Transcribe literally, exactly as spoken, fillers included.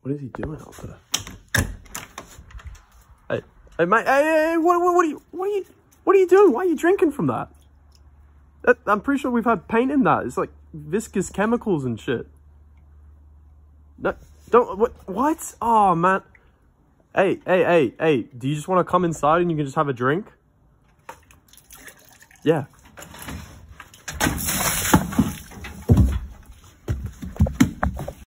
What is he doing out there? Hey, hey, mate, hey, hey, hey, what, what, what are you, what are you, what are you doing? Why are you drinking from that? that? I'm pretty sure we've had paint in that. It's like viscous chemicals and shit. No, don't, what, what? Oh, man. Hey, hey, hey, hey, do you just want to come inside and you can just have a drink? Yeah.